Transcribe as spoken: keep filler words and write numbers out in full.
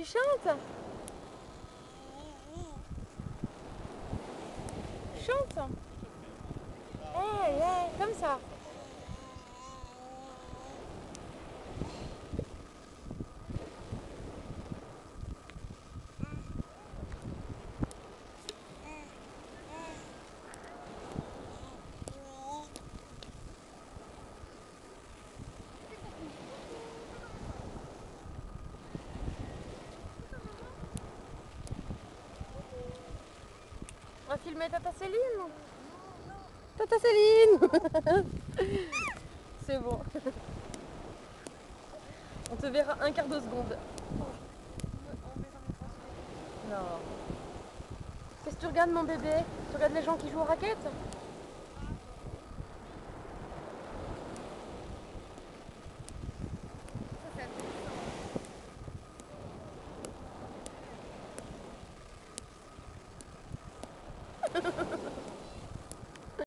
Tu chantes? Chante. Hey, hey, comme ça. On va filmer Tata Céline. Tata Céline. C'est bon. On te verra un quart de seconde. Non. Qu'est-ce que tu regardes mon bébé? Tu regardes les gens qui jouent aux raquettes?